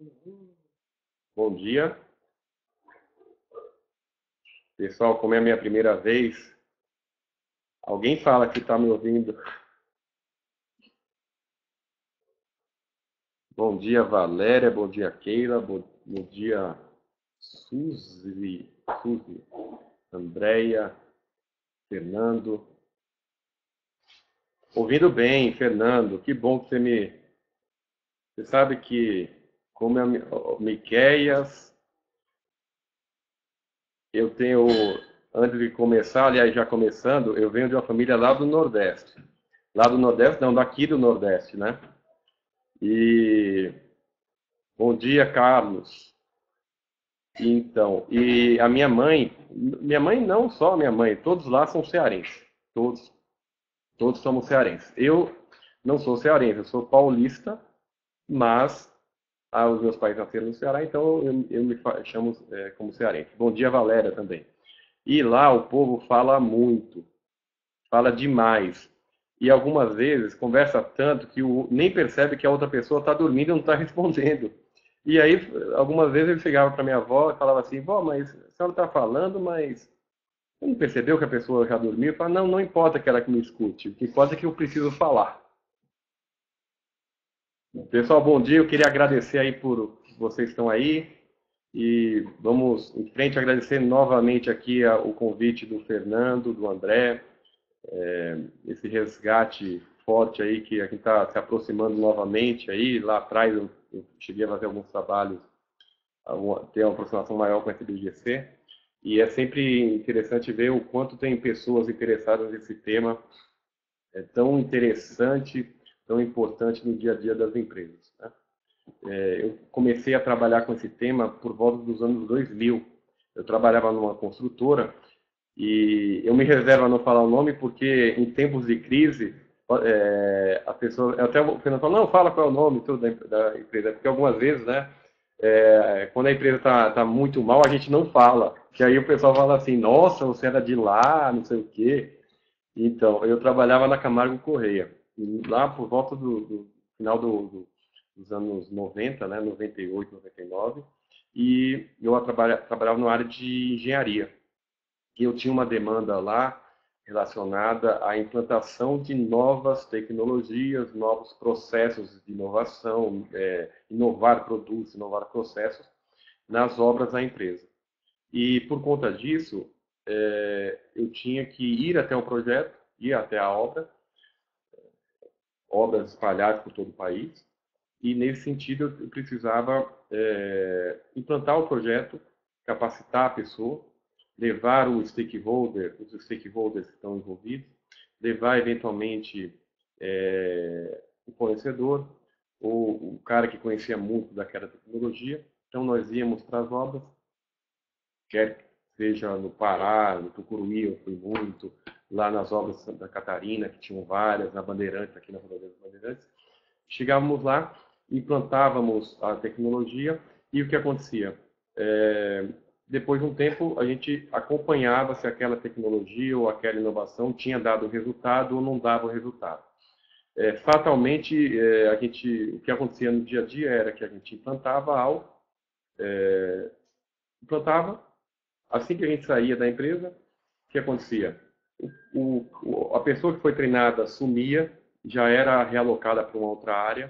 Bom dia. Pessoal, como é a minha primeira vez, alguém fala que está me ouvindo? Bom dia, Valéria. Bom dia, Keila. Bom dia, Suzy, Andréia, Fernando. Ouvindo bem, Fernando. Que bom que você me... Você sabe que, como é o Miqueias, eu tenho... Antes de começar, aliás, já começando, eu venho de uma família lá do Nordeste. Lá do Nordeste, não, daqui do Nordeste, né? E bom dia, Carlos. Então, e a minha mãe não só a minha mãe, todos lá são cearenses. Todos, todos somos cearenses. Eu não sou cearense, eu sou paulista, mas os meus pais nasceram no Ceará, então eu chamo como cearense. Bom dia, Valéria, também. E lá o povo fala muito, fala demais. E algumas vezes conversa tanto que nem percebe que a outra pessoa está dormindo e não está respondendo. E aí, algumas vezes ele chegava para minha avó e falava assim: vó, mas a senhora está falando, mas você não percebeu que a pessoa já dormiu? Eu falava: não, não importa que ela que me escute, o que importa é que eu preciso falar. Pessoal, bom dia, eu queria agradecer aí por vocês estão aí e vamos em frente agradecer novamente aqui o convite do Fernando, do André, esse resgate forte aí que a gente está se aproximando novamente aí. Lá atrás eu cheguei a fazer alguns trabalhos, ter uma aproximação maior com a SBGC. E é sempre interessante ver o quanto tem pessoas interessadas nesse tema tão interessante, tão importante no dia a dia das empresas, né? Eu comecei a trabalhar com esse tema por volta dos anos 2000. Eu trabalhava numa construtora e eu me reservo a não falar o nome porque em tempos de crise, a pessoa, até o Fernando falou, não, fala qual é o nome tudo da empresa, porque algumas vezes, né, quando a empresa está muito mal, a gente não fala, que aí o pessoal fala assim, nossa, você era de lá, não sei o quê. Então, eu trabalhava na Camargo Correia, e lá por volta do final dos anos 90, né, 98, 99, e eu trabalhava na área de engenharia que eu tinha uma demanda lá relacionada à implantação de novas tecnologias, novos processos de inovação, inovar produtos, inovar processos nas obras da empresa. E por conta disso, eu tinha que ir até o projeto, ir até a obra, obras espalhadas por todo o país, e nesse sentido eu precisava implantar o projeto, capacitar a pessoa, levar os stakeholders que estão envolvidos, levar eventualmente o fornecedor, ou o cara que conhecia muito daquela tecnologia. Então nós íamos para as obras, quer seja no Pará, no Tucuruí, eu fui muito, lá nas obras de Santa Catarina, que tinham várias, na Bandeirantes, aqui na Rodovia das Bandeirantes. Chegávamos lá, implantávamos a tecnologia e o que acontecia? Depois de um tempo, a gente acompanhava se aquela tecnologia ou aquela inovação tinha dado resultado ou não dava resultado. Fatalmente, o que acontecia no dia a dia era que a gente implantava algo, implantava, assim que a gente saía da empresa, o que acontecia? A pessoa que foi treinada sumia, já era realocada para uma outra área.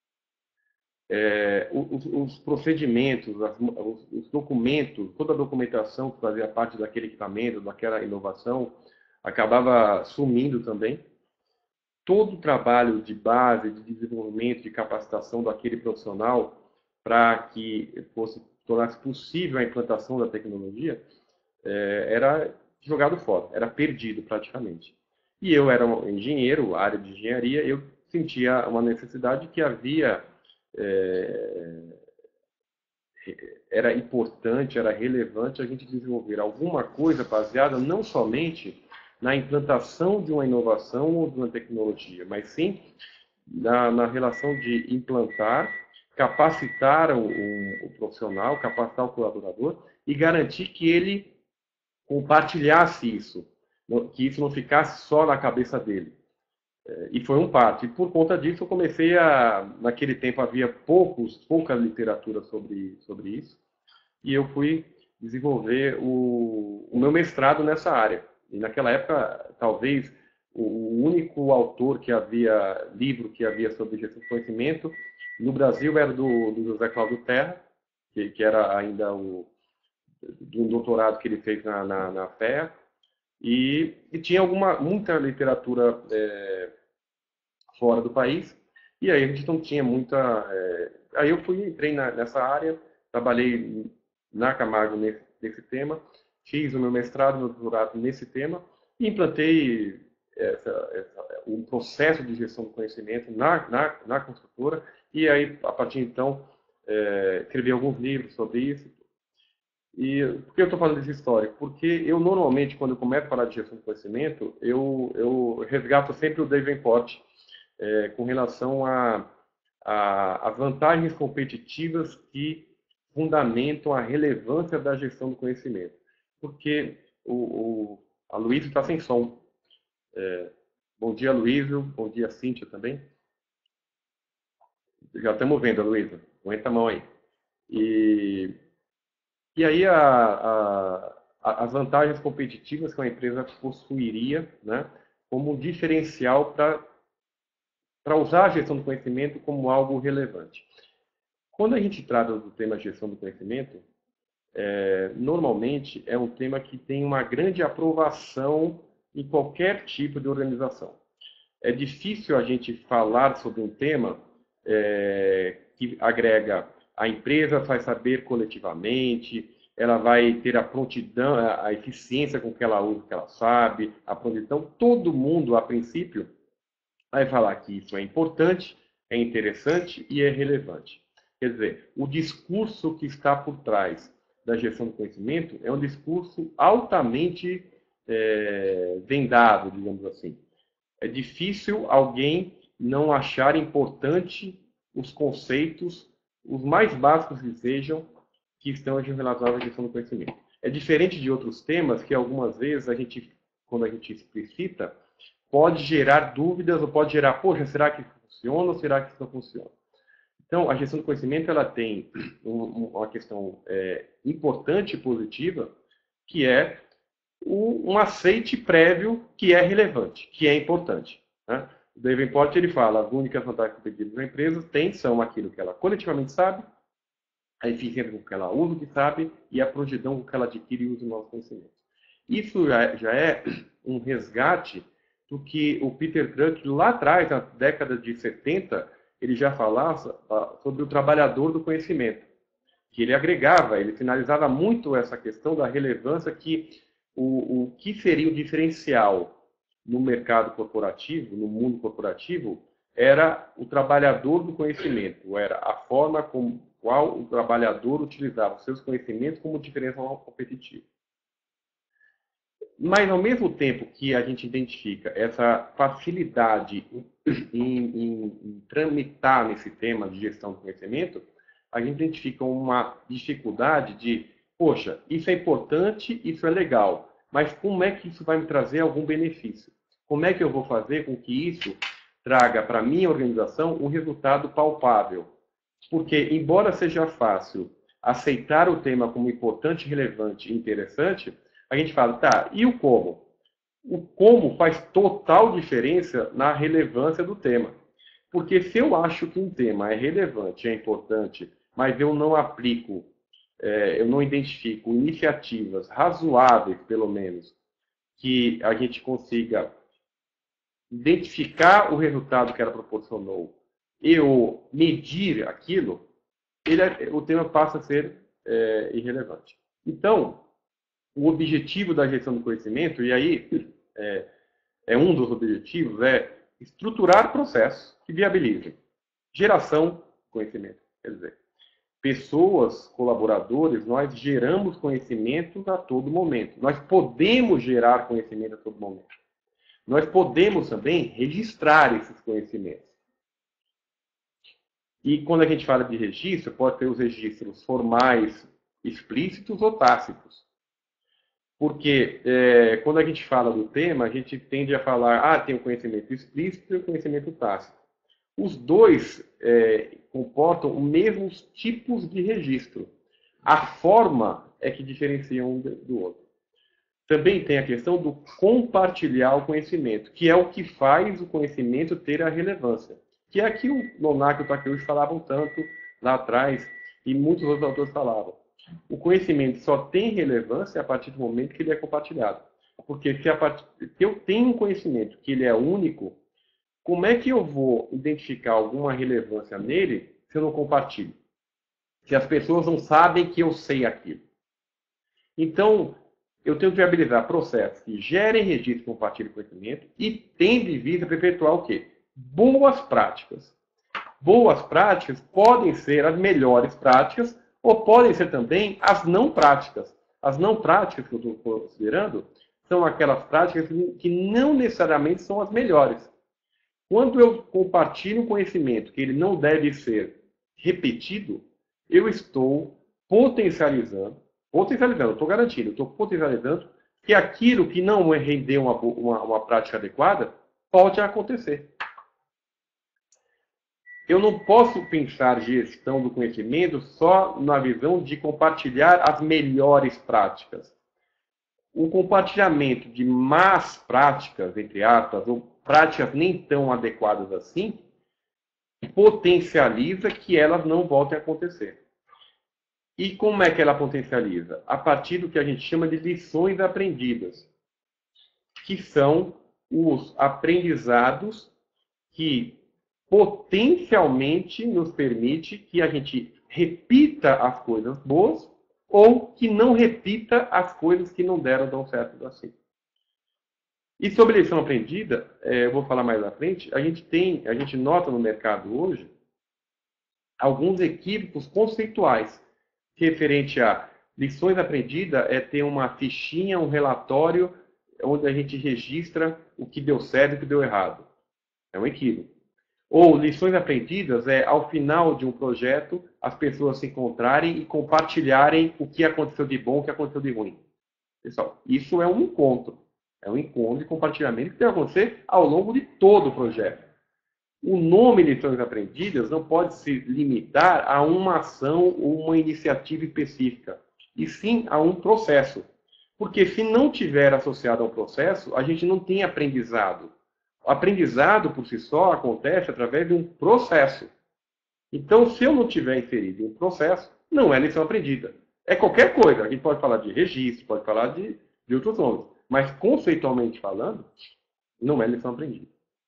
Os procedimentos, os documentos, toda a documentação que fazia parte daquele equipamento, daquela inovação, acabava sumindo também. Todo o trabalho de base, de desenvolvimento, de capacitação daquele profissional para que tornasse possível a implantação da tecnologia, era jogado fora, era perdido praticamente. E eu era um engenheiro, área de engenharia, eu sentia uma necessidade que havia, era importante, era relevante a gente desenvolver alguma coisa baseada não somente na implantação de uma inovação ou de uma tecnologia, mas sim na relação de implantar, capacitar o profissional, capacitar o colaborador e garantir que ele compartilhasse isso, que isso não ficasse só na cabeça dele. E foi um parto. E por conta disso eu comecei naquele tempo havia pouca literatura sobre isso, e eu fui desenvolver o meu mestrado nessa área. E naquela época, talvez, o único autor livro que havia sobre gestão de conhecimento, no Brasil era do José Cláudio Terra, que era ainda de um doutorado que ele fez na FEA, e tinha muita literatura fora do país, e aí a gente não tinha muita... aí eu entrei nessa área, trabalhei na Camargo nesse tema, fiz o meu mestrado, meu doutorado nesse tema, e implantei um processo de gestão do conhecimento na construtora, e aí, a partir de então, escrevi alguns livros sobre isso. E por que eu estou falando dessa história? Porque eu, normalmente, quando eu começo a falar de gestão do conhecimento, eu resgato sempre o Davenport, com relação às vantagens competitivas que fundamentam a relevância da gestão do conhecimento. Porque a Luísa está sem som. Bom dia, Luísa. Bom dia, Cíntia também. Já estamos vendo, Luísa. Aguenta a mão aí. E aí as vantagens competitivas que uma empresa possuiria, né, como um diferencial para usar a gestão do conhecimento como algo relevante. Quando a gente trata do tema gestão do conhecimento, normalmente é um tema que tem uma grande aprovação em qualquer tipo de organização. É difícil a gente falar sobre um tema que agrega a empresa vai saber coletivamente, ela vai ter a prontidão, a eficiência com que ela usa, que ela sabe, a prontidão. Todo mundo, a princípio, vai falar que isso é importante, é interessante e é relevante. Quer dizer, o discurso que está por trás da gestão do conhecimento é um discurso altamente vendado, digamos assim. É difícil alguém não achar importante os conceitos, os mais básicos que sejam, que estão relacionados à gestão do conhecimento. É diferente de outros temas que algumas vezes quando a gente explicita, pode gerar dúvidas ou pode gerar, poxa, será que funciona ou será que isso não funciona? Então, a gestão do conhecimento ela tem uma questão importante e positiva, que é um aceite prévio que é relevante, que é importante. Né? O Davenport ele fala, as únicas vantagens competitivas da empresa são aquilo que ela coletivamente sabe, a eficiência com que ela usa o que sabe e a prontidão com que ela adquire e usa os novos conhecimentos. Isso já é um resgate do que o Peter Drucker, lá atrás, na década de 70, ele já falava sobre o trabalhador do conhecimento, que ele agregava, ele finalizava muito essa questão da relevância que o que seria o diferencial no mercado corporativo, no mundo corporativo, era o trabalhador do conhecimento, era a forma com qual o trabalhador utilizava os seus conhecimentos como diferencial competitivo. Mas, ao mesmo tempo que a gente identifica essa facilidade em tramitar nesse tema de gestão do conhecimento, a gente identifica uma dificuldade de, poxa, isso é importante, isso é legal, mas como é que isso vai me trazer algum benefício? Como é que eu vou fazer com que isso traga para a minha organização um resultado palpável? Porque, embora seja fácil aceitar o tema como importante, relevante e interessante, a gente fala, tá, e o como? O como faz total diferença na relevância do tema. Porque se eu acho que um tema é relevante, é importante, mas eu não aplico, eu não identifico iniciativas razoáveis, pelo menos, que a gente consiga identificar o resultado que ela proporcionou e medir aquilo, o tema passa a ser irrelevante. Então, o objetivo da gestão do conhecimento, e aí um dos objetivos, é estruturar processos que viabilizem geração de conhecimento. Quer dizer, pessoas, colaboradores, nós geramos conhecimento a todo momento. Nós podemos gerar conhecimento a todo momento. Nós podemos também registrar esses conhecimentos. E quando a gente fala de registro, pode ter os registros formais, explícitos ou tácitos. Porque quando a gente fala do tema, a gente tende a falar, tem o conhecimento explícito e o conhecimento tácito. Os dois comportam os mesmos tipos de registro. A forma é que diferencia um do outro. Também tem a questão do compartilhar o conhecimento, que é o que faz o conhecimento ter a relevância. Que é aqui o Nonack e o Takeuchi falavam tanto lá atrás, e muitos outros autores falavam. O conhecimento só tem relevância a partir do momento que ele é compartilhado. Porque se eu tenho um conhecimento que ele é único, como é que eu vou identificar alguma relevância nele se eu não compartilho? Se as pessoas não sabem que eu sei aquilo. Então, eu tenho que viabilizar processos que gerem registro e compartilhem conhecimento e têm de vista perpetuar o quê? Boas práticas. Boas práticas podem ser as melhores práticas ou podem ser também as não práticas. As não práticas que eu estou considerando são aquelas práticas que não necessariamente são as melhores. Quando eu compartilho um conhecimento que ele não deve ser repetido, eu estou potencializando, eu estou garantindo, eu estou potencializando que aquilo que não rendeu uma prática adequada pode acontecer. Eu não posso pensar gestão do conhecimento só na visão de compartilhar as melhores práticas. O compartilhamento de más práticas, entre aspas, ou práticas nem tão adequadas assim, potencializa que elas não voltem a acontecer. E como é que ela potencializa? A partir do que a gente chama de lições aprendidas, que são os aprendizados que potencialmente nos permite que a gente repita as coisas boas ou que não repita as coisas que não deram tão certo assim. E sobre lição aprendida, eu vou falar mais à frente, a gente nota no mercado hoje alguns equívocos conceituais referente a lições aprendidas ter uma fichinha, um relatório onde a gente registra o que deu certo e o que deu errado. É um equívoco. Ou lições aprendidas ao final de um projeto, as pessoas se encontrarem e compartilharem o que aconteceu de bom e o que aconteceu de ruim. Pessoal, isso é um encontro. É um encontro de compartilhamento que deve acontecer ao longo de todo o projeto. O nome lições aprendidas não pode se limitar a uma ação ou uma iniciativa específica, e sim a um processo. Porque se não tiver associado a um processo, a gente não tem aprendizado. O aprendizado, por si só, acontece através de um processo. Então, se eu não tiver inserido em um processo, não é lição aprendida. É qualquer coisa. A gente pode falar de registro, pode falar de outros nomes. Mas, conceitualmente falando, não é lição aprendida.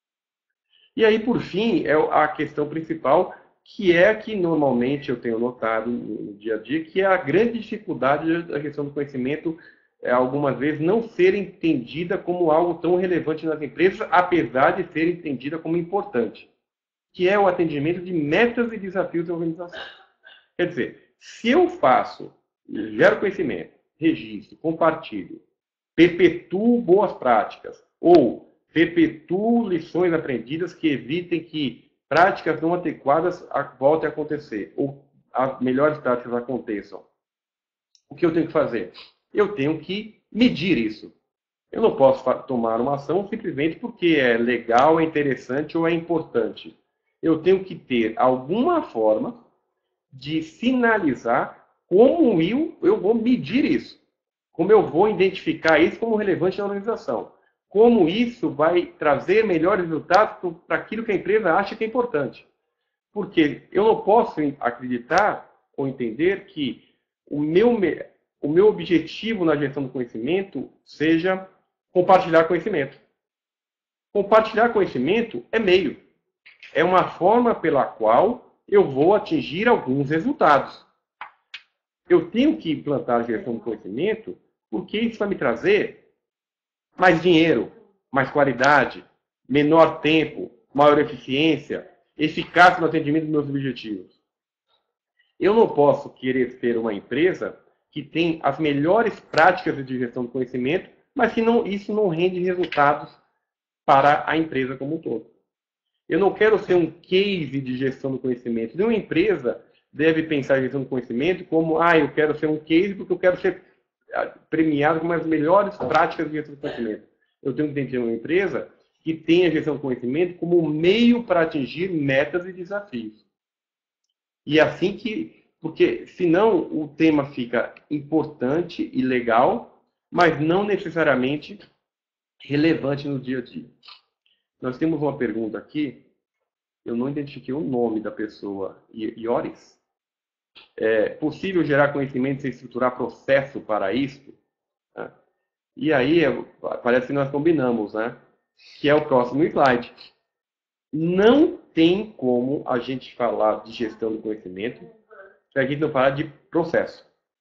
E aí, por fim, é a questão principal, que é a que normalmente eu tenho notado no dia a dia, que é a grande dificuldade da questão do conhecimento, algumas vezes, não ser entendida como algo tão relevante nas empresas, apesar de ser entendida como importante, que é o atendimento de metas e desafios da organização. Quer dizer, se eu gero conhecimento, registro, compartilho, perpetuo boas práticas, ou perpetuo lições aprendidas que evitem que práticas não adequadas voltem a acontecer, ou as melhores práticas aconteçam, o que eu tenho que fazer? Eu tenho que medir isso. Eu não posso tomar uma ação simplesmente porque é legal, é interessante ou é importante. Eu tenho que ter alguma forma de sinalizar como eu vou medir isso. Como eu vou identificar isso como relevante na organização. Como isso vai trazer melhores resultados para aquilo que a empresa acha que é importante. Porque eu não posso acreditar ou entender que o meu objetivo na gestão do conhecimento seja compartilhar conhecimento. Compartilhar conhecimento é meio. É uma forma pela qual eu vou atingir alguns resultados. Eu tenho que implantar a gestão do conhecimento porque isso vai me trazer mais dinheiro, mais qualidade, menor tempo, maior eficiência, eficácia no atendimento dos meus objetivos. Eu não posso querer ser uma empresa que tem as melhores práticas de gestão do conhecimento, mas que isso não rende resultados para a empresa como um todo. Eu não quero ser um case de gestão do conhecimento. Nenhuma empresa deve pensar em gestão do conhecimento como, eu quero ser um case porque eu quero ser premiado como as melhores práticas de gestão do conhecimento. Eu tenho que ter uma empresa que tenha a gestão do conhecimento como meio para atingir metas e desafios. E assim porque senão o tema fica importante e legal, mas não necessariamente relevante no dia a dia. Nós temos uma pergunta aqui, eu não identifiquei o nome da pessoa, Ioris. É possível gerar conhecimento sem estruturar processo para isso? E aí, parece que nós combinamos, né? Que é o próximo slide. Não tem como a gente falar de gestão do conhecimento se a gente não falar de processo.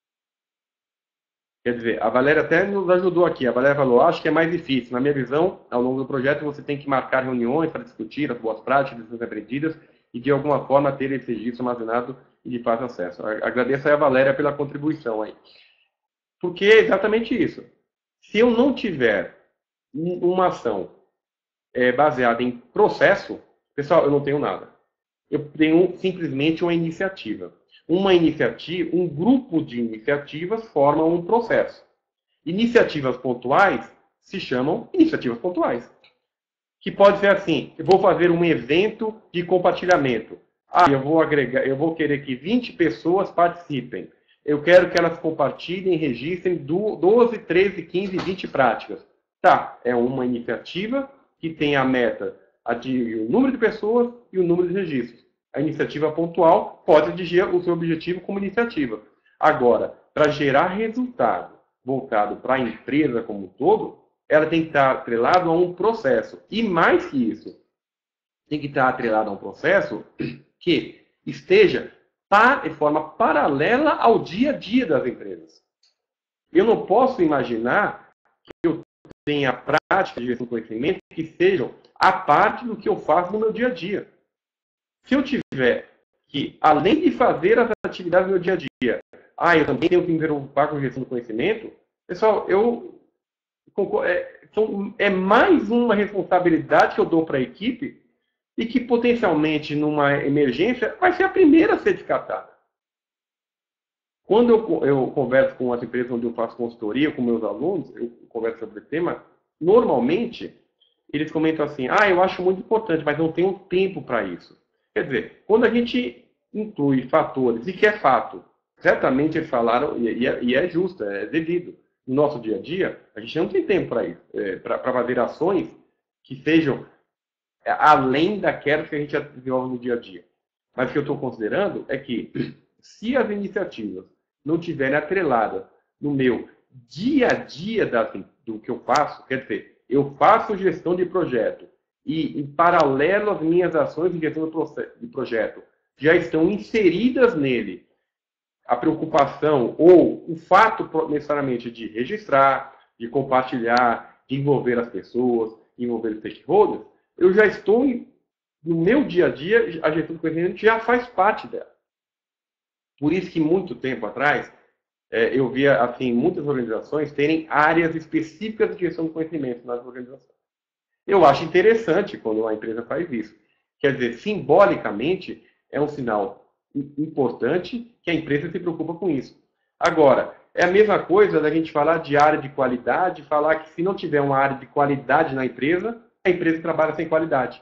Quer dizer, a Valéria até nos ajudou aqui. A Valéria falou, acho que é mais difícil. Na minha visão, ao longo do projeto, você tem que marcar reuniões para discutir as boas práticas, as lições aprendidas e, de alguma forma, ter esse registro armazenado e de fácil acesso. Agradeço aí a Valéria pela contribuição aí. Porque é exatamente isso. Se eu não tiver uma ação baseada em processo, pessoal, eu não tenho nada. Eu tenho simplesmente uma iniciativa. Um grupo de iniciativas forma um processo. Iniciativas pontuais se chamam iniciativas pontuais. Que pode ser assim, eu vou fazer um evento de compartilhamento. Eu vou querer que 20 pessoas participem. Eu quero que elas compartilhem e registrem 12, 13, 15, 20 práticas. Tá, é uma iniciativa que tem a meta de o número de pessoas e o número de registros. A iniciativa pontual pode atingir o seu objetivo como iniciativa. Agora, para gerar resultado voltado para a empresa como um todo, ela tem que estar atrelada a um processo. E mais que isso, tem que estar atrelada a um processo que esteja de forma paralela ao dia a dia das empresas. Eu não posso imaginar que eu tenha prática de gestão do conhecimento que sejam a parte do que eu faço no meu dia a dia. Se eu tiver que, além de fazer as atividades do meu dia a dia, eu também tenho que me preocupar com a gestão do conhecimento, pessoal, é mais uma responsabilidade que eu dou para a equipe e que potencialmente numa emergência vai ser a primeira a ser descartada. Quando eu converso com as empresas onde eu faço consultoria com meus alunos, eu converso sobre esse tema, normalmente eles comentam assim, eu acho muito importante, mas não tenho tempo para isso. Quer dizer, quando a gente inclui fatores, e que é fato, certamente eles falaram, e é justo, é devido. No nosso dia a dia, a gente não tem tempo para isso, para fazer ações que sejam além daquelas que a gente desenvolve no dia a dia. Mas o que eu estou considerando é que, se as iniciativas não estiverem atreladas no meu dia a dia do que eu faço, quer dizer, eu faço gestão de projeto, e, em paralelo às minhas ações de gestão de projeto, já estão inseridas nele a preocupação ou o fato necessariamente de registrar, de compartilhar, de envolver as pessoas, envolver os stakeholders, eu já estou, no meu dia a dia, a gestão do conhecimento já faz parte dela. Por isso que, muito tempo atrás, eu via assim, muitas organizações terem áreas específicas de gestão do conhecimento nas organizações. Eu acho interessante quando uma empresa faz isso. Quer dizer, simbolicamente, é um sinal importante que a empresa se preocupa com isso. Agora, é a mesma coisa da gente falar de área de qualidade, falar que se não tiver uma área de qualidade na empresa, a empresa trabalha sem qualidade.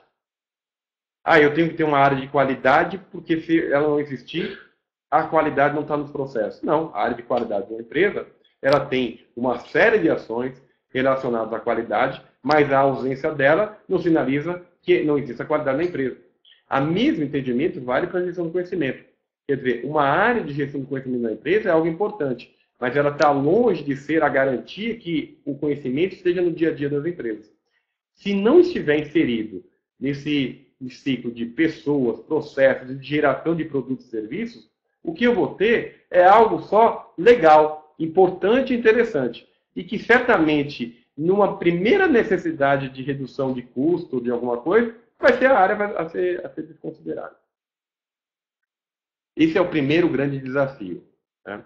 Eu tenho que ter uma área de qualidade porque se ela não existir, a qualidade não está nos processos. Não, a área de qualidade de uma empresa, ela tem uma série de ações relacionadas à qualidade, mas a ausência dela não sinaliza que não existe a qualidade na empresa. O mesmo entendimento vale para a gestão do conhecimento. Quer dizer, uma área de gestão do conhecimento na empresa é algo importante, mas ela está longe de ser a garantia que o conhecimento esteja no dia a dia das empresas. Se não estiver inserido nesse ciclo de pessoas, processos, de geração de produtos e serviços, o que eu vou ter é algo só legal, importante e interessante. E que certamente, numa primeira necessidade de redução de custo de alguma coisa, vai ser a área a ser desconsiderada. Esse é o primeiro grande desafio. Né?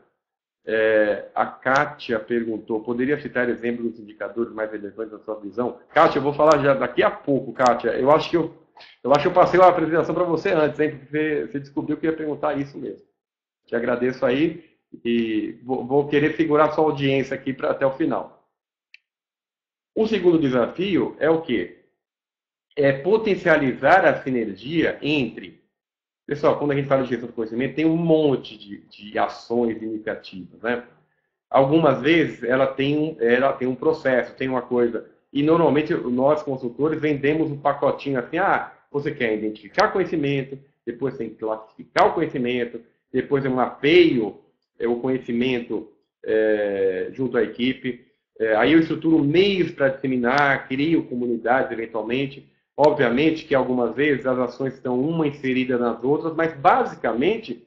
A Kátia perguntou, poderia citar exemplos dos indicadores mais relevantes da sua visão? Kátia, eu vou falar já daqui a pouco, Kátia. Eu acho que eu passei uma apresentação para você antes, hein? Porque você descobriu que ia perguntar isso mesmo. Te agradeço aí. e vou querer segurar sua audiência aqui até o final. O segundo desafio é o quê? É potencializar a sinergia entre... Pessoal, quando a gente fala de gestão do conhecimento, tem um monte de ações e iniciativas, né? Algumas vezes ela tem um processo, tem uma coisa. E normalmente nós, consultores, vendemos um pacotinho assim, você quer identificar conhecimento, depois tem que classificar o conhecimento, depois eu mapeio o conhecimento junto à equipe, aí eu estruturo meios para disseminar, crio comunidades eventualmente. Obviamente que algumas vezes as ações estão uma inserida nas outras, mas basicamente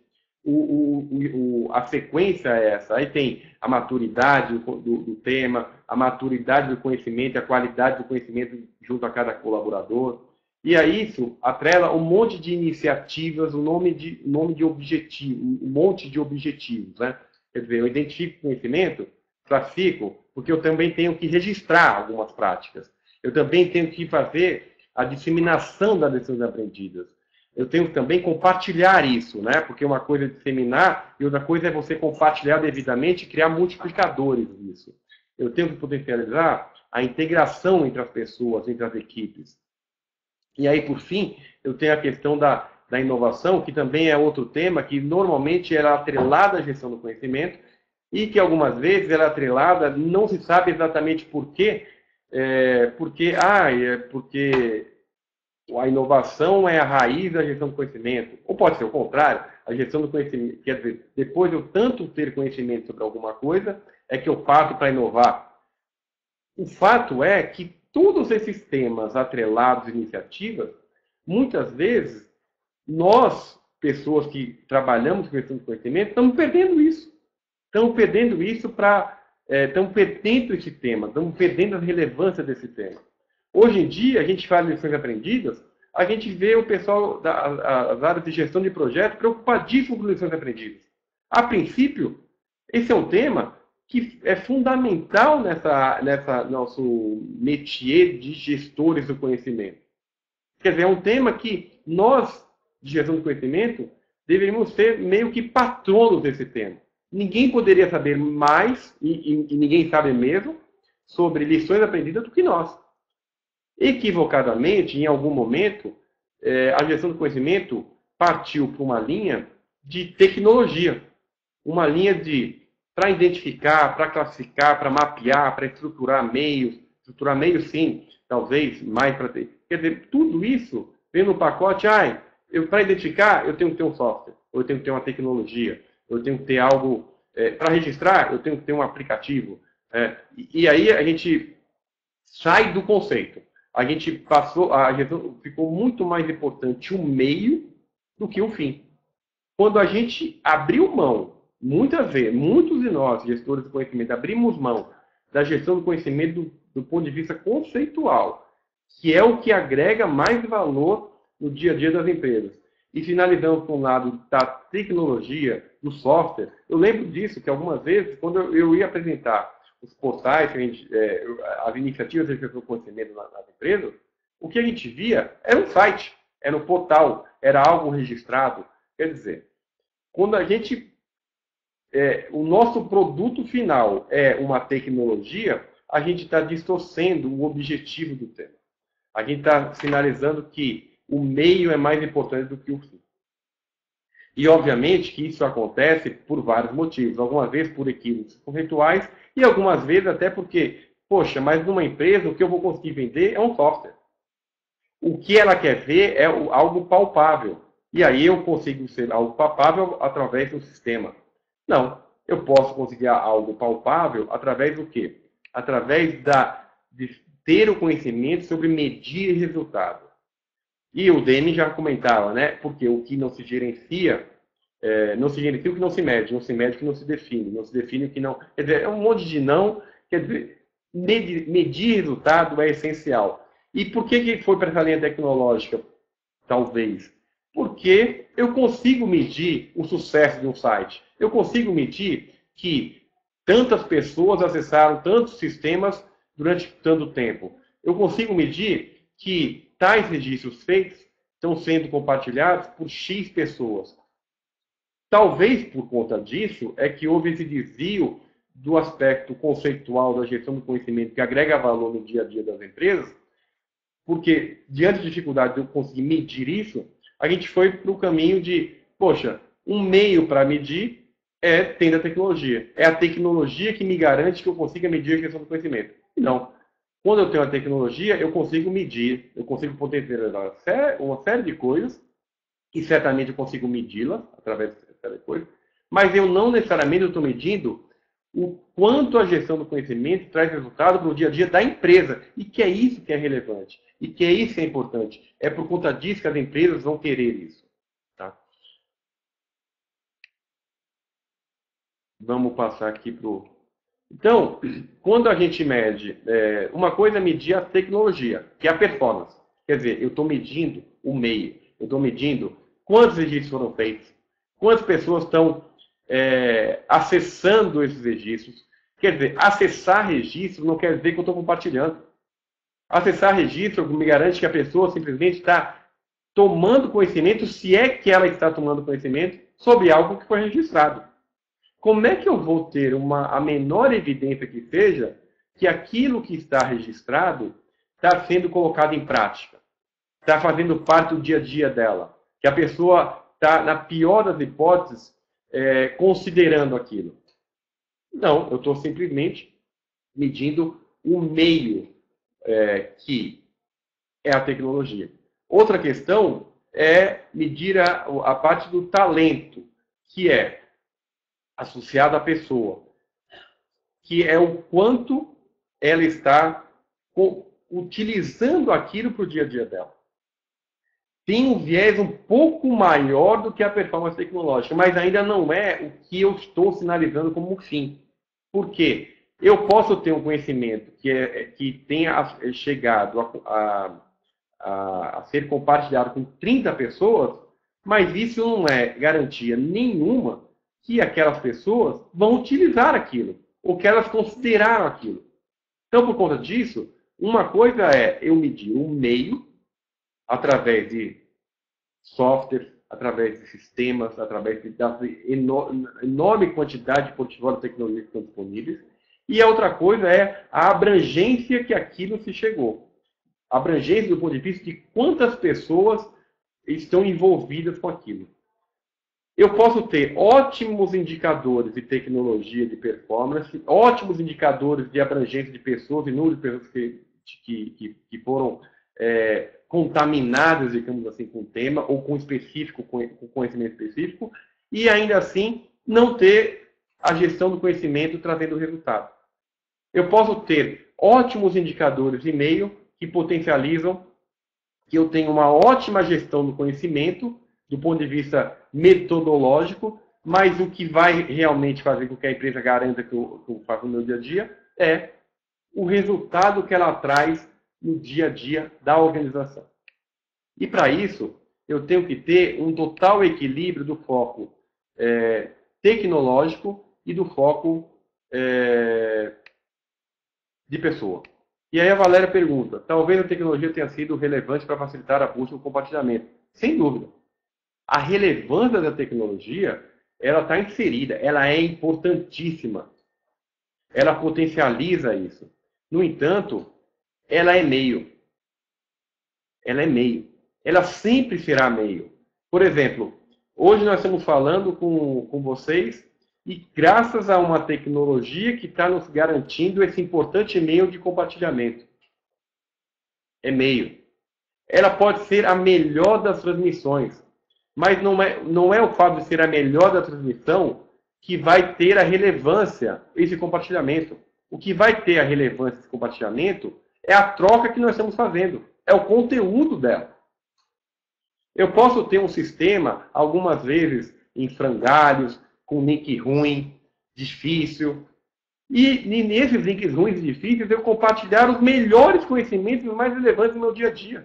a sequência é essa. Aí tem a maturidade do tema, a maturidade do conhecimento, a qualidade do conhecimento junto a cada colaborador. E a isso atrela um monte de iniciativas, um monte de objetivos, né? Quer dizer, eu identifico o conhecimento, classifico, porque eu também tenho que registrar algumas práticas. Eu também tenho que fazer a disseminação das lições aprendidas. Eu tenho que também compartilhar isso, né? Porque uma coisa é disseminar e outra coisa é você compartilhar devidamente e criar multiplicadores disso. Eu tenho que potencializar a integração entre as pessoas, entre as equipes. E aí, por fim, eu tenho a questão da inovação, que também é outro tema, que normalmente era atrelada à gestão do conhecimento e que algumas vezes era atrelada, não se sabe exatamente por quê, porque a inovação é a raiz da gestão do conhecimento. Ou pode ser o contrário, a gestão do conhecimento, quer dizer, depois de eu tanto ter conhecimento sobre alguma coisa, é que eu parto para inovar. O fato é que todos esses temas atrelados à iniciativas, muitas vezes, nós, pessoas que trabalhamos com gestão do conhecimento, estamos perdendo isso. Estamos perdendo isso estamos perdendo esse tema, estamos perdendo a relevância desse tema. Hoje em dia, a gente fala de lições aprendidas, a gente vê o pessoal das áreas de gestão de projetos preocupadíssimo com lições aprendidas. A princípio, esse é um tema que é fundamental nessa nosso métier de gestores do conhecimento. Quer dizer, é um tema que nós, de gestão do conhecimento, deveríamos ser meio que patronos desse tema. Ninguém poderia saber mais, e ninguém sabe mesmo, sobre lições aprendidas do que nós. Equivocadamente, em algum momento, a gestão do conhecimento partiu para uma linha de tecnologia. Uma linha para identificar, para classificar, para mapear, para estruturar meios sim, talvez mais para ter. Quer dizer, tudo isso vem no pacote, para identificar, eu tenho que ter um software, ou eu tenho que ter uma tecnologia, eu tenho que ter algo, para registrar, eu tenho que ter um aplicativo. E aí a gente sai do conceito. A gestão ficou muito mais importante o meio do que o fim. Quando a gente abriu mão, muitas vezes, muitos de nós, gestores do conhecimento, abrimos mão da gestão do conhecimento do ponto de vista conceitual, que é o que agrega mais valor no dia a dia das empresas. E finalizando com o lado da tecnologia, do software, eu lembro disso, que algumas vezes, quando eu ia apresentar os portais, as iniciativas de gestão do conhecimento nas empresas, o que a gente via era um site, era um portal, era algo registrado. Quer dizer, quando o nosso produto final é uma tecnologia, a gente está distorcendo o objetivo do tema. A gente está sinalizando que o meio é mais importante do que o fim. E, obviamente, que isso acontece por vários motivos. Algumas vezes por equívocos conceituais e algumas vezes até porque, poxa, mas numa empresa o que eu vou conseguir vender é um software. O que ela quer ver é algo palpável. E aí eu consigo ser algo palpável através do sistema. Não, eu posso conseguir algo palpável através do quê? Através de ter o conhecimento sobre medir resultado. E o Demi já comentava, né? Porque o que não se gerencia, não se gerencia o que não se mede o que não se define o que não... Quer dizer, é um monte de não, quer dizer, medir resultado é essencial. E por que foi para essa linha tecnológica? Talvez. Porque eu consigo medir o sucesso de um site. Eu consigo medir que tantas pessoas acessaram tantos sistemas durante tanto tempo. Eu consigo medir que tais registros feitos estão sendo compartilhados por X pessoas. Talvez por conta disso é que houve esse desvio do aspecto conceitual da gestão do conhecimento que agrega valor no dia a dia das empresas, porque diante da dificuldade de eu conseguir medir isso, a gente foi para o caminho de, poxa, um meio para medir é tendo a tecnologia. É a tecnologia que me garante que eu consiga medir a gestão do conhecimento. E não. Quando eu tenho a tecnologia, eu consigo medir, eu consigo potencializar uma série de coisas, e certamente eu consigo medi-las através dessa série de coisas, mas eu não necessariamente estou medindo o quanto a gestão do conhecimento traz resultado para o dia a dia da empresa. E que é isso que é relevante. E que é isso que é importante. É por conta disso que as empresas vão querer isso. Tá? Vamos passar aqui para o... Então, quando a gente mede, uma coisa é medir a tecnologia, que é a performance. Quer dizer, eu estou medindo o meio. Eu estou medindo quantos registros foram feitos, quantas pessoas estão acessando esses registros. Quer dizer, acessar registros não quer dizer que eu estou compartilhando. Acessar registro me garante que a pessoa simplesmente está tomando conhecimento, se é que ela está tomando conhecimento, sobre algo que foi registrado. Como é que eu vou ter a menor evidência que seja que aquilo que está registrado está sendo colocado em prática? Está fazendo parte do dia a dia dela? Que a pessoa está, na pior das hipóteses, considerando aquilo? Não, eu estou simplesmente medindo o meio que é a tecnologia. Outra questão é medir a parte do talento, que é associado à pessoa, que é o quanto ela está utilizando aquilo para o dia a dia dela. Tem um viés um pouco maior do que a performance tecnológica, mas ainda não é o que eu estou sinalizando como um fim. Por quê? Eu posso ter um conhecimento que tenha chegado a ser compartilhado com 30 pessoas, mas isso não é garantia nenhuma que aquelas pessoas vão utilizar aquilo, ou que elas consideraram aquilo. Então, por conta disso, uma coisa é eu medir um meio, através de software, através de sistemas, através da enorme quantidade de portfólio de tecnologia que estão disponíveis, e a outra coisa é a abrangência que aquilo se chegou. A abrangência do ponto de vista de quantas pessoas estão envolvidas com aquilo. Eu posso ter ótimos indicadores de tecnologia, de performance, ótimos indicadores de abrangência de pessoas e número de pessoas que foram contaminadas, digamos assim, com o tema, ou com conhecimento específico, e ainda assim não ter a gestão do conhecimento trazendo resultado. Eu posso ter ótimos indicadores de meio que potencializam que eu tenho uma ótima gestão do conhecimento, do ponto de vista metodológico, mas o que vai realmente fazer com que a empresa garanta que eu faço no meu dia a dia é o resultado que ela traz no dia a dia da organização. E para isso, eu tenho que ter um total equilíbrio do foco tecnológico e do foco de pessoa. E aí a Valéria pergunta, talvez a tecnologia tenha sido relevante para facilitar a busca e o compartilhamento. Sem dúvida. A relevância da tecnologia, ela está inserida, ela é importantíssima. Ela potencializa isso. No entanto, ela é meio. Ela é meio. Ela sempre será meio. Por exemplo, hoje nós estamos falando com vocês e graças a uma tecnologia que está nos garantindo esse importante meio de compartilhamento. É meio. Ela pode ser a melhor das transmissões, mas não é o fato de ser a melhor da transmissão que vai ter a relevância esse compartilhamento. O que vai ter a relevância desse compartilhamento é a troca que nós estamos fazendo. É o conteúdo dela. Eu posso ter um sistema, algumas vezes, em frangalhos, com link ruim, difícil. E nesses links ruins e difíceis, eu compartilhar os melhores conhecimentos mais relevantes do meu dia a dia.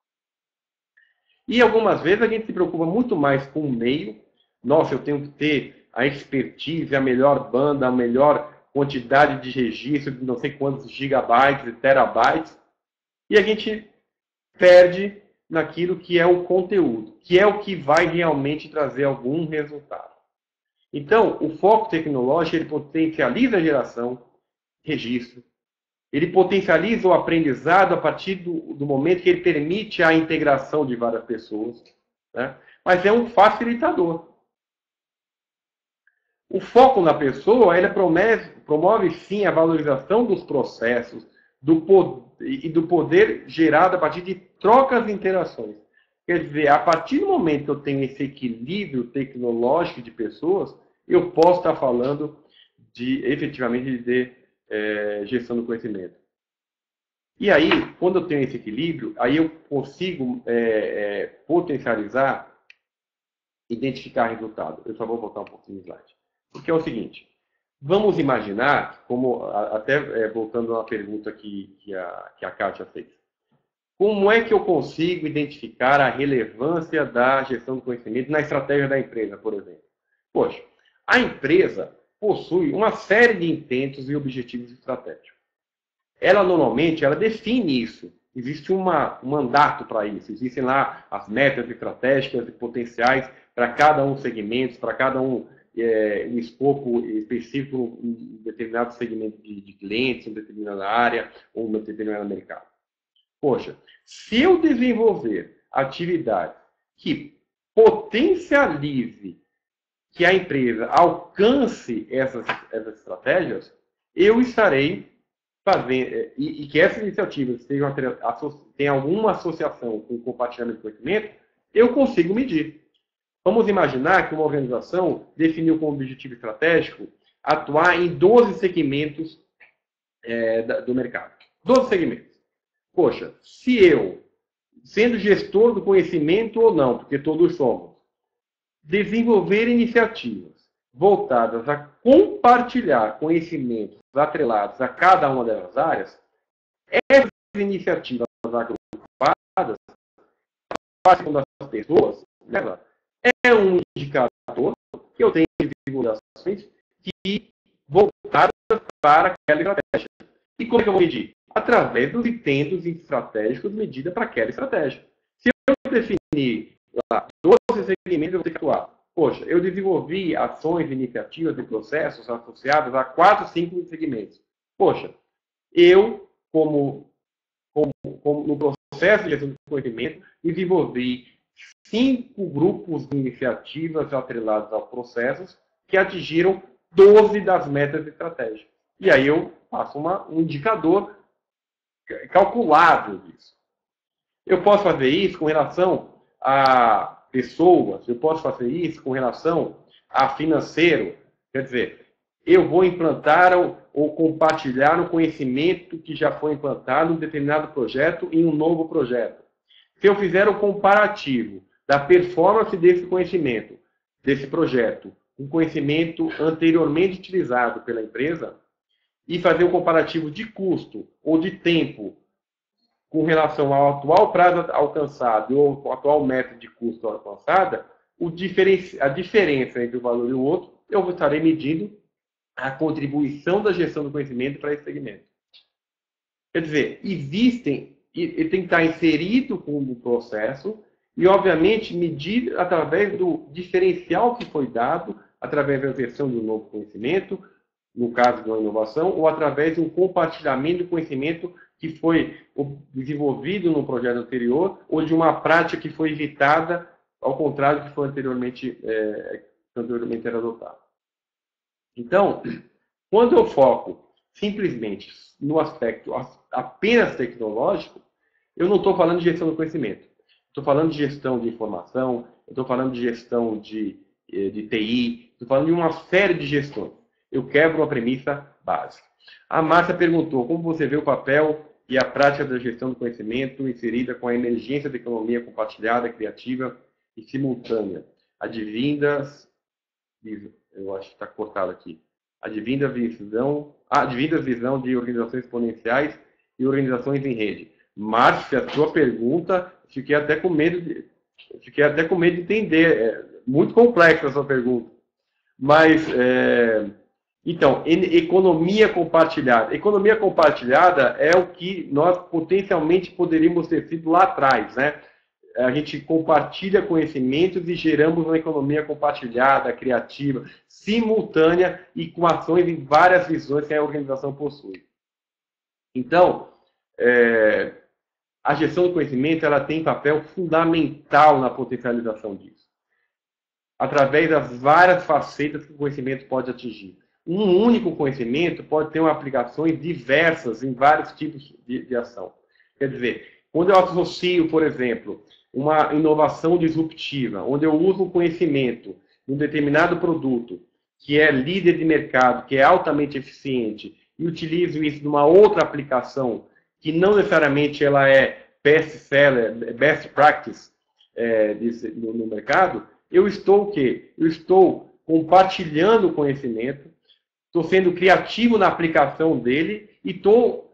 E algumas vezes a gente se preocupa muito mais com o meio. Nossa, eu tenho que ter a expertise, a melhor banda, a melhor quantidade de registro, de não sei quantos gigabytes e terabytes. E a gente perde naquilo que é o conteúdo, que é o que vai realmente trazer algum resultado. Então, o foco tecnológico, ele potencializa a geração, registro, ele potencializa o aprendizado a partir do momento que ele permite a integração de várias pessoas, né? Mas é um facilitador. O foco na pessoa, ele promove sim a valorização dos processos e do poder gerado a partir de trocas e interações. Quer dizer, a partir do momento que eu tenho esse equilíbrio tecnológico de pessoas, eu posso estar falando efetivamente de gestão do conhecimento. E aí, quando eu tenho esse equilíbrio, aí eu consigo potencializar, identificar resultado. Eu só vou voltar um pouquinho no slide. Porque é o seguinte, vamos imaginar, como até voltando a uma pergunta que a Kátia fez, como é que eu consigo identificar a relevância da gestão do conhecimento na estratégia da empresa, por exemplo? Poxa, a empresa possui uma série de intentos e objetivos estratégicos. Ela normalmente define isso. Existe um mandato para isso. Existem lá as metas estratégicas e potenciais para cada um dos segmentos, para cada um escopo específico em um determinado segmento de clientes, em uma determinada área ou em um determinado mercado. Poxa, se eu desenvolver atividades que potencialize que a empresa alcance essas estratégias, eu estarei fazendo, e que essas iniciativas tenham alguma associação com o compartilhamento de conhecimento, eu consigo medir. Vamos imaginar que uma organização definiu como objetivo estratégico atuar em 12 segmentos do mercado. 12 segmentos. Poxa, se eu, sendo gestor do conhecimento ou não, porque todos somos, desenvolver iniciativas voltadas a compartilhar conhecimentos atrelados a cada uma dessas áreas, essas iniciativas agrupadas, participam das pessoas, né, é um indicador que eu tenho de divulgações que voltadas para aquela estratégia. E como é que eu vou medir? Através dos intentos estratégicos medida para aquela estratégia. Se eu definir 12 segmentos, eu vou ter que atuar. Poxa, eu desenvolvi ações, iniciativas e processos associados a 4, 5 segmentos. Poxa, eu, como no processo de gestão de conhecimento, desenvolvi 5 grupos de iniciativas atreladas aos processos que atingiram 12 das metas estratégicas. E aí eu faço um indicador calculável disso. Eu posso fazer isso com relação a pessoas, eu posso fazer isso com relação a financeiro. Quer dizer, eu vou implantar ou compartilhar o conhecimento que já foi implantado em um determinado projeto em um novo projeto. Se eu fizer o comparativo da performance desse conhecimento, desse projeto, um conhecimento anteriormente utilizado pela empresa, e fazer um comparativo de custo ou de tempo com relação ao atual prazo alcançado ou ao atual método de custo alcançada, a diferença entre o valor e o outro, eu estarei medindo a contribuição da gestão do conhecimento para esse segmento. Quer dizer, ele tem que estar inserido com o processo e, obviamente, medir através do diferencial que foi dado, através da versão de um novo conhecimento, no caso de uma inovação, ou através de um compartilhamento de conhecimento que foi desenvolvido no projeto anterior, ou de uma prática que foi evitada, ao contrário do que foi anteriormente era adotado. Então, quando eu foco simplesmente no aspecto apenas tecnológico, eu não estou falando de gestão do conhecimento. Estou falando de gestão de informação, estou falando de gestão de TI, estou falando de uma série de gestões. Eu quebro a premissa básica. A Márcia perguntou como você vê o papel e a prática da gestão do conhecimento inserida com a emergência da economia compartilhada, criativa e simultânea. Advindas, eu acho que está cortado aqui, advinda visão de organizações exponenciais e organizações em rede. Márcia, a sua pergunta, fiquei até com medo de entender. É muito complexa a sua pergunta. Mas, então, economia compartilhada. Economia compartilhada é o que nós potencialmente poderíamos ter sido lá atrás, né? a gente compartilha conhecimentos e geramos uma economia compartilhada, criativa, simultânea e com ações em várias visões que a organização possui. Então, a gestão do conhecimento ela tem papel fundamental na potencialização disso, através das várias facetas que o conhecimento pode atingir. Um único conhecimento pode ter aplicações diversas em vários tipos de ação. Quer dizer, quando eu associo, por exemplo, uma inovação disruptiva, onde eu uso o conhecimento de um determinado produto, que é líder de mercado, que é altamente eficiente, e utilizo isso numa outra aplicação, que não necessariamente ela é best seller, best practice no mercado, eu estou o quê? Eu estou compartilhando o conhecimento, estou sendo criativo na aplicação dele e estou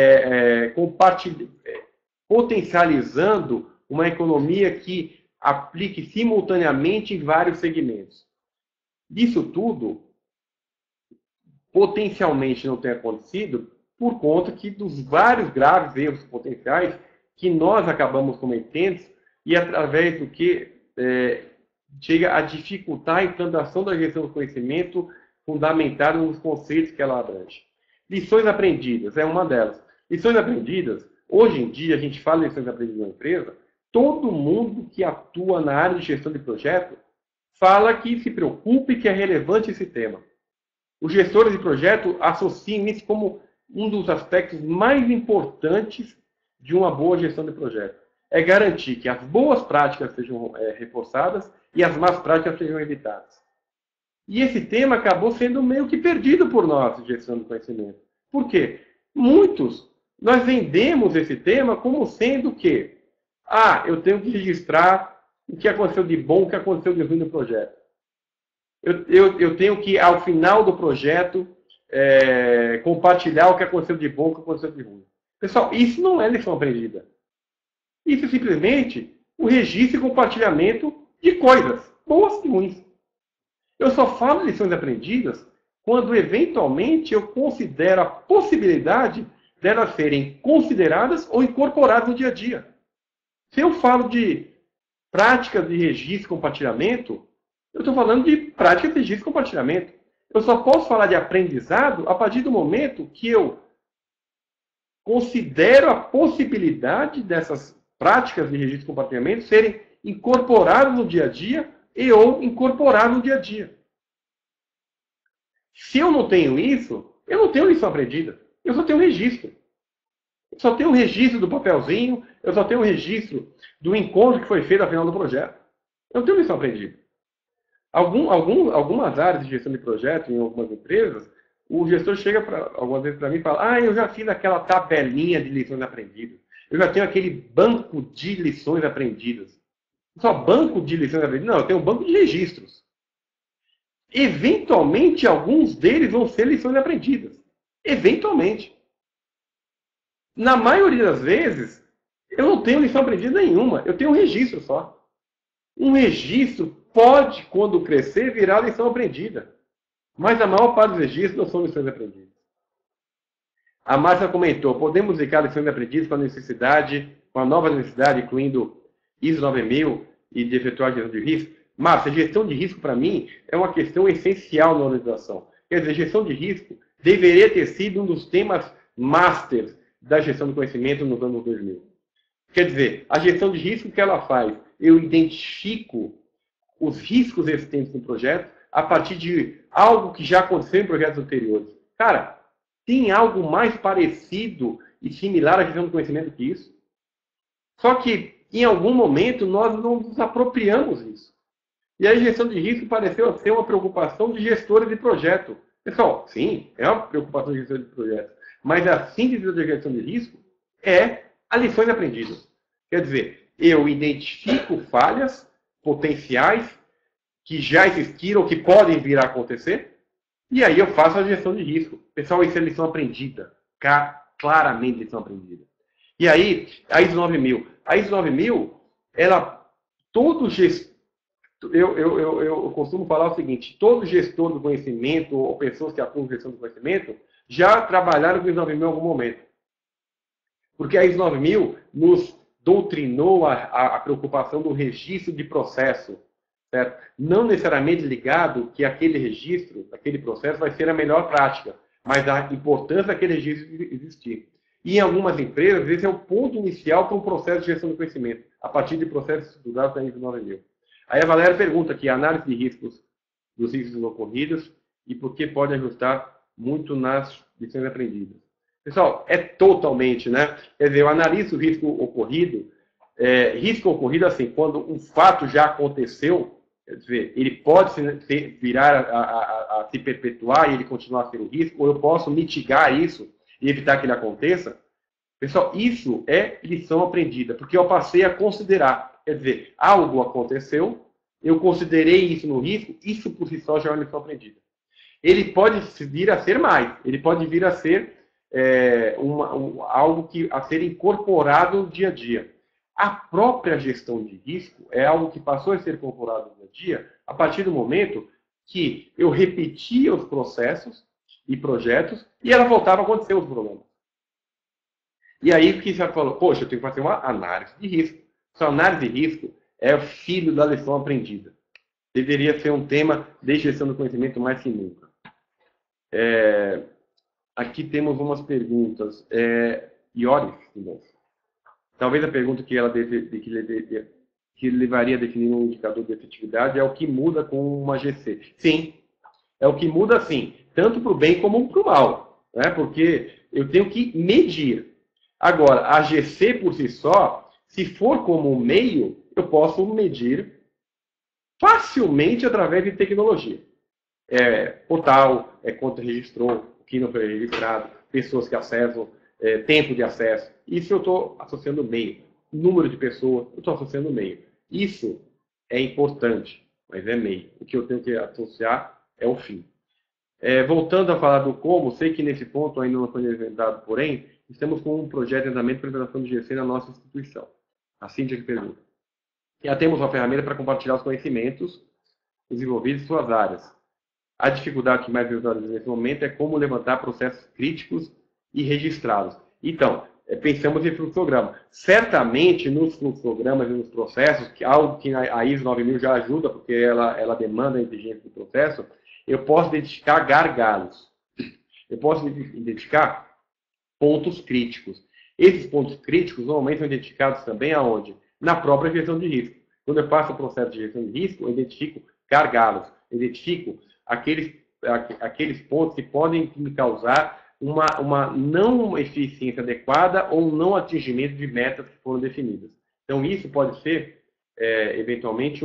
potencializando uma economia que aplique simultaneamente em vários segmentos. Isso tudo potencialmente não tem acontecido por conta dos vários graves erros potenciais que nós acabamos cometendo e através do que chega a dificultar a implantação da gestão do conhecimento fundamentada nos conceitos que ela abrange. Lições aprendidas é uma delas. Lições aprendidas, hoje em dia, a gente fala de lições aprendidas na empresa, todo mundo que atua na área de gestão de projeto fala que se preocupa e que é relevante esse tema. Os gestores de projeto associam isso como um dos aspectos mais importantes de uma boa gestão de projeto. É garantir que as boas práticas sejam reforçadas e as más práticas sejam evitadas. E esse tema acabou sendo meio que perdido por nós, gestão do conhecimento. Por quê? Nós vendemos esse tema como sendo o quê? Eu tenho que registrar o que aconteceu de bom, o que aconteceu de ruim no projeto. Eu tenho que, ao final do projeto, compartilhar o que aconteceu de bom, o que aconteceu de ruim. Pessoal, isso não é lição aprendida. Isso é simplesmente o registro e compartilhamento de coisas, boas e ruins. Eu só falo de lições aprendidas quando, eventualmente, eu considero a possibilidade delas serem consideradas ou incorporadas no dia a dia. Se eu falo de práticas de registro e compartilhamento, eu estou falando de práticas de registro e compartilhamento. Eu só posso falar de aprendizado a partir do momento que eu considero a possibilidade dessas práticas de registro e compartilhamento serem incorporadas no dia a dia e ou incorporadas no dia a dia. Se eu não tenho isso, eu não tenho lição aprendida. Eu só tenho registro. Eu só tenho o registro do papelzinho, eu só tenho o registro do encontro que foi feito ao final do projeto. Eu não tenho lição aprendida. Algumas áreas de gestão de projeto, em algumas empresas, o gestor chega algumas vezes para mim e fala: eu já fiz aquela tabelinha de lições aprendidas. Eu já tenho aquele banco de lições aprendidas. Só banco de lições aprendidas? Não, eu tenho um banco de registros. Eventualmente, alguns deles vão ser lições aprendidas. Eventualmente. Na maioria das vezes, eu não tenho lição aprendida nenhuma. Eu tenho um registro só. Um registro pode, quando crescer, virar lição aprendida. Mas a maior parte dos registros não são lições aprendidas. A Márcia comentou: podemos indicar lições aprendidas com a nova necessidade, incluindo ISO 9000 e de efetuar gestão de risco. Márcia, gestão de risco, para mim, é uma questão essencial na organização. Quer dizer, gestão de risco deveria ter sido um dos temas masters da gestão do conhecimento nos anos 2000. Quer dizer, a gestão de risco que ela faz, eu identifico os riscos existentes no projeto a partir de algo que já aconteceu em projetos anteriores. Cara, tem algo mais parecido e similar à gestão do conhecimento que isso? Só que, em algum momento, nós não nos apropriamos disso. E a gestão de risco pareceu ser uma preocupação de gestores de projeto. Pessoal, sim, é uma preocupação de gestores de projeto. Mas a síntese da gestão de risco é as lições aprendidas. Quer dizer, eu identifico falhas potenciais que já existiram, que podem vir a acontecer, e aí eu faço a gestão de risco. Pessoal, isso é lição aprendida. Claramente lição aprendida. E aí, a ISO 9000. A ISO 9000, todo gestor, eu costumo falar o seguinte: todo gestor do conhecimento, ou pessoas que atuam em gestão do conhecimento, já trabalharam com a ISO 9000 em algum momento. Porque a ISO 9000 nos doutrinou a preocupação do registro de processo, certo? Não necessariamente ligado que aquele registro, aquele processo vai ser a melhor prática, mas a importância daquele registro existir. E em algumas empresas, esse é o ponto inicial para um processo de gestão do conhecimento, a partir de processos estudados da ISO 9000. Aí a Valéria pergunta aqui, análise de riscos dos riscos ocorridos e por que pode ajustar muito nas lições aprendidas. Pessoal, é totalmente, né? Quer dizer, eu analiso o risco ocorrido assim, quando um fato já aconteceu, quer dizer, ele pode virar a se perpetuar e ele continuar a ser um risco, ou eu posso mitigar isso e evitar que ele aconteça. Pessoal, isso é lição aprendida, porque eu passei a considerar, quer dizer, algo aconteceu, eu considerei isso no risco, isso por si só já é uma lição aprendida. Ele pode vir a ser mais, ele pode vir a ser algo a ser incorporado no dia a dia. A própria gestão de risco é algo que passou a ser incorporado no dia a dia a partir do momento que eu repetia os processos e projetos e ela voltava a acontecer os problemas. E aí o que você falou? Poxa, eu tenho que fazer uma análise de risco. Essa análise de risco é o filho da lição aprendida. Deveria ser um tema de gestão do conhecimento mais que nunca. Aqui temos umas perguntas. Ioris, talvez a pergunta que levaria a definir um indicador de efetividade é o que muda com uma GC. Sim, é o que muda, sim, tanto para o bem como para o mal, né? Porque eu tenho que medir. Agora, a GC por si só, se for como meio, eu posso medir facilmente através de tecnologia. Portal, quanto registrou, o que não foi registrado, pessoas que acessam, tempo de acesso. Isso eu estou associando meio. Número de pessoas, eu estou associando meio. Isso é importante, mas é meio. O que eu tenho que associar é o fim. Voltando a falar do como, sei que nesse ponto ainda não foi inventado, porém, estamos com um projeto de andamento de implementação de GC na nossa instituição. A Cíntia que pergunta. Já temos uma ferramenta para compartilhar os conhecimentos desenvolvidos em suas áreas. A dificuldade que mais visualiza nesse momento é como levantar processos críticos e registrados. Então, pensamos em fluxograma. Certamente, nos fluxogramas e nos processos, algo que a ISO 9000 já ajuda, porque ela demanda a inteligência do processo, eu posso identificar gargalos. Eu posso identificar pontos críticos. Esses pontos críticos normalmente são identificados também aonde? Na própria gestão de risco. Quando eu faço o processo de gestão de risco, eu identifico gargalos, eu identifico aqueles pontos que podem me causar uma não eficiência adequada ou um não atingimento de metas que foram definidas. Então, isso pode ser, eventualmente,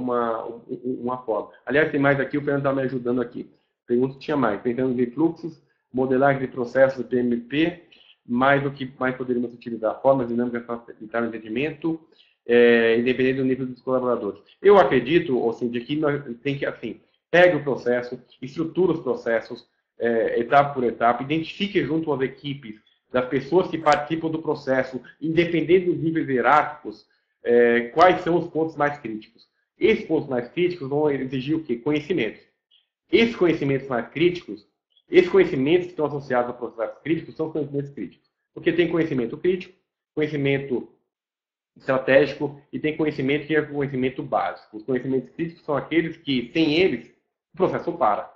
uma forma. Aliás, tem mais aqui, o Fernando está me ajudando aqui. Pergunta tinha mais. Pensando em fluxos, modelagem de processos do PMP, mais o que mais poderíamos utilizar? Formas dinâmicas para facilitar o entendimento, independente do nível dos colaboradores. Eu acredito, assim, de que nós tem que, assim, pegue o processo, estrutura os processos, etapa por etapa, identifique junto às equipes das pessoas que participam do processo, independente dos níveis hierárquicos, quais são os pontos mais críticos. Esses pontos mais críticos vão exigir o quê? Conhecimentos. Esses conhecimentos mais críticos, esses conhecimentos que estão associados a processos críticos são conhecimentos críticos. Porque tem conhecimento crítico, conhecimento estratégico e tem conhecimento que é conhecimento básico. Os conhecimentos críticos são aqueles que, sem eles, o processo para.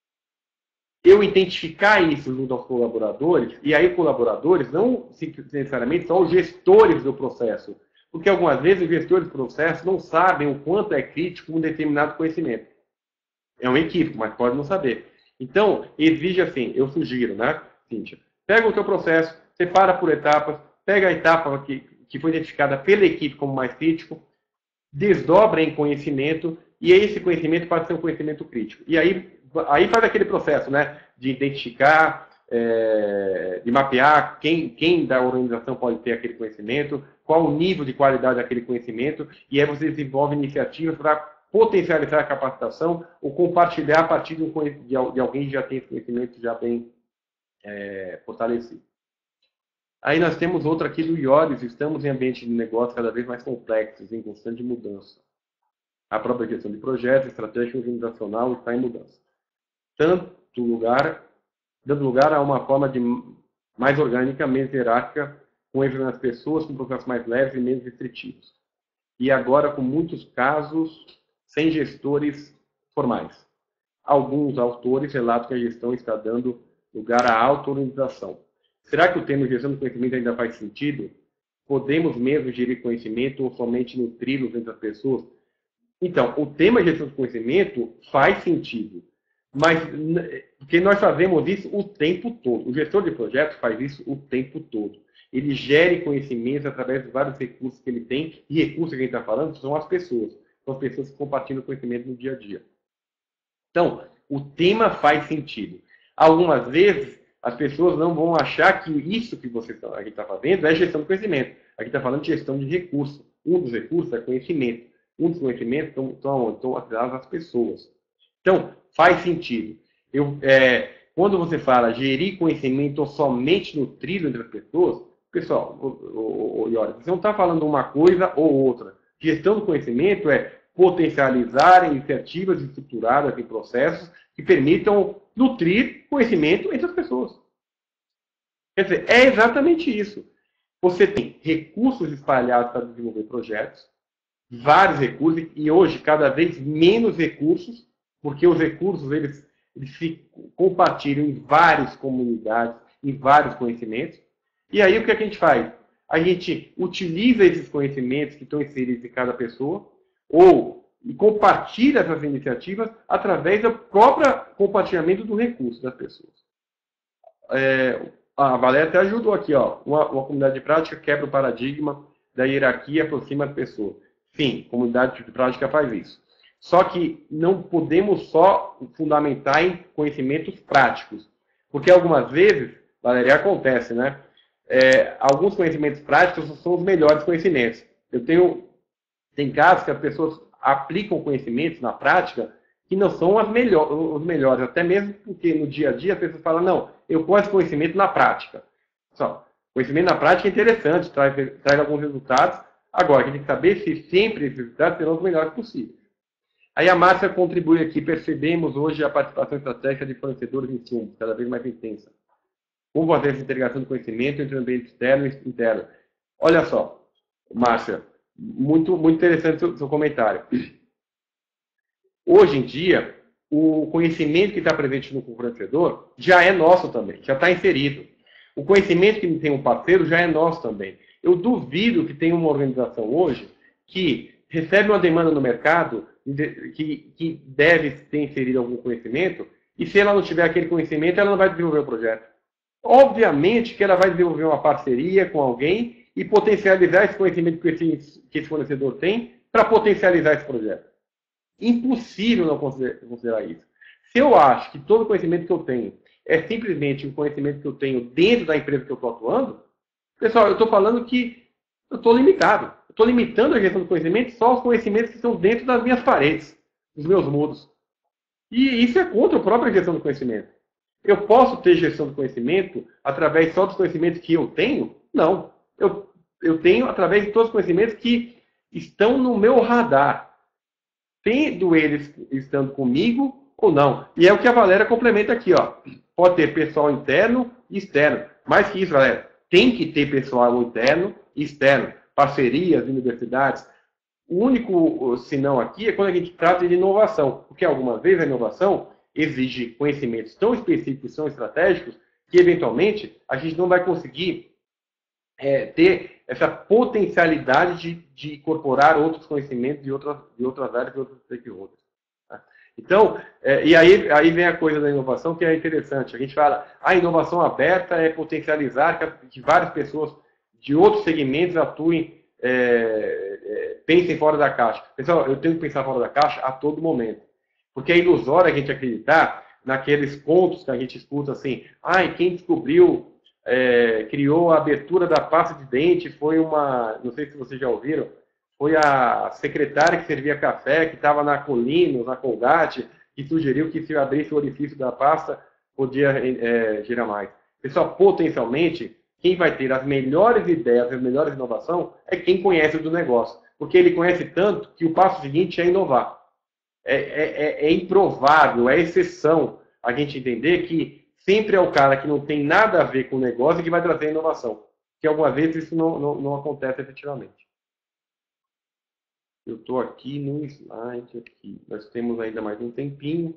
Eu identificar isso junto aos colaboradores, e aí colaboradores não necessariamente são os gestores do processo, porque algumas vezes os gestores do processo não sabem o quanto é crítico um determinado conhecimento. É uma equipe, mas pode não saber. Então, exige assim, eu sugiro, né, Cíntia? Pega o teu processo, separa por etapas, pega a etapa que foi identificada pela equipe como mais crítico, desdobra em conhecimento, e esse conhecimento pode ser um conhecimento crítico. E aí faz aquele processo, né, de identificar, de mapear quem da organização pode ter aquele conhecimento, qual o nível de qualidade daquele conhecimento, e aí você desenvolve iniciativas para potencializar a capacitação ou compartilhar a partir de alguém que já tem esse conhecimento já bem fortalecido. Aí nós temos outra aqui do Ioris, estamos em ambiente de negócio cada vez mais complexos, em constante mudança. A própria gestão de projetos, estratégia organizacional está em mudança. Dando lugar a uma forma de mais orgânica, menos hierárquica, com ênfase nas pessoas, com processos mais leves e menos restritivos. E agora com muitos casos sem gestores formais. Alguns autores relatam que a gestão está dando lugar à auto-organização. Será que o termo gestão do conhecimento ainda faz sentido? Podemos mesmo gerir conhecimento ou somente nutri-los entre as pessoas? Então, o tema gestão do conhecimento faz sentido, mas porque nós fazemos isso o tempo todo. O gestor de projetos faz isso o tempo todo. Ele gere conhecimentos através de vários recursos que ele tem, e recursos que a gente está falando são as pessoas. São as pessoas que compartilham conhecimento no dia a dia. Então, o tema faz sentido. Algumas vezes, as pessoas não vão achar que isso que a gente está fazendo é gestão do conhecimento. A gente está falando de gestão de recursos. Um dos recursos é conhecimento. Um dos conhecimentos estão atrelados às pessoas. Então, faz sentido. Quando você fala gerir conhecimento ou somente nutrido entre as pessoas, pessoal, olha, você não está falando uma coisa ou outra. Gestão do conhecimento é potencializar iniciativas estruturadas em processos que permitam nutrir conhecimento entre as pessoas. Quer dizer, é exatamente isso. Você tem recursos espalhados para desenvolver projetos, vários recursos, e hoje cada vez menos recursos, porque os recursos eles se compartilham em várias comunidades, em vários conhecimentos. E aí o que a gente faz? A gente utiliza esses conhecimentos que estão inseridos em cada pessoa, e compartilha essas iniciativas através do próprio compartilhamento do recurso das pessoas. A Valéria até ajudou aqui, ó, uma comunidade de prática quebra o paradigma da hierarquia e aproxima as pessoas. Sim, comunidade de prática faz isso. Só que não podemos só fundamentar em conhecimentos práticos, porque algumas vezes, Valéria, acontece, né? Alguns conhecimentos práticos são os melhores conhecimentos. Tem casos que as pessoas aplicam conhecimentos na prática que não são os melhores, até mesmo porque no dia a dia as pessoas falam, não, eu posso conhecimento na prática. Conhecimento na prática é interessante, traz alguns resultados. Agora, a gente tem que saber se sempre esses resultados serão os melhores possíveis. Aí a Márcia contribui aqui, percebemos hoje a participação estratégica de fornecedores de insumos, cada vez mais intensa. Como fazer essa integração do conhecimento entre o ambiente externo e interno? Olha só, Márcia, muito interessante o seu comentário. Hoje em dia, o conhecimento que está presente no fornecedor já é nosso também, já está inserido. O conhecimento que tem um parceiro já é nosso também. Eu duvido que tenha uma organização hoje que recebe uma demanda no mercado que deve ter inserido algum conhecimento, e se ela não tiver aquele conhecimento, ela não vai desenvolver o projeto. Obviamente que ela vai desenvolver uma parceria com alguém e potencializar esse conhecimento que esse fornecedor tem para potencializar esse projeto. Impossível não considerar isso. Se eu acho que todo o conhecimento que eu tenho é simplesmente o conhecimento que eu tenho dentro da empresa que eu estou atuando, pessoal, eu estou falando que eu estou limitado. Eu estou limitando a gestão do conhecimento só aos conhecimentos que estão dentro das minhas paredes, dos meus muros. E isso é contra a própria gestão do conhecimento. Eu posso ter gestão do conhecimento através só dos conhecimentos que eu tenho? Não. Eu tenho através de todos os conhecimentos que estão no meu radar. Tendo eles estando comigo ou não. E é o que a Valéria complementa aqui, ó. Pode ter pessoal interno e externo. Mais que isso, Valéria, tem que ter pessoal interno e externo. Parcerias, universidades. O único senão aqui é quando a gente trata de inovação. Porque algumas vezes a inovação exige conhecimentos tão específicos, tão estratégicos, que eventualmente a gente não vai conseguir ter essa potencialidade de incorporar outros conhecimentos de outras áreas e outros stakeholders. Tá? Então, e aí vem a coisa da inovação que é interessante. A gente fala, a inovação aberta é potencializar que várias pessoas de outros segmentos atuem, pensem fora da caixa. Pessoal, eu tenho que pensar fora da caixa a todo momento. Porque é ilusório a gente acreditar naqueles contos que a gente escuta assim, quem descobriu, criou a abertura da pasta de dente, foi não sei se vocês já ouviram, foi a secretária que servia café, que estava na Colinos, na Colgate, que sugeriu que se abrisse o orifício da pasta, podia gerar mais. Pessoal, potencialmente, quem vai ter as melhores ideias, as melhores inovações, é quem conhece do negócio. Porque ele conhece tanto que o passo seguinte é inovar. É improvável, é exceção a gente entender que sempre é o cara que não tem nada a ver com o negócio que vai trazer inovação. que algumas vezes isso não acontece efetivamente. Eu estou aqui no slide aqui. Nós temos ainda mais um tempinho.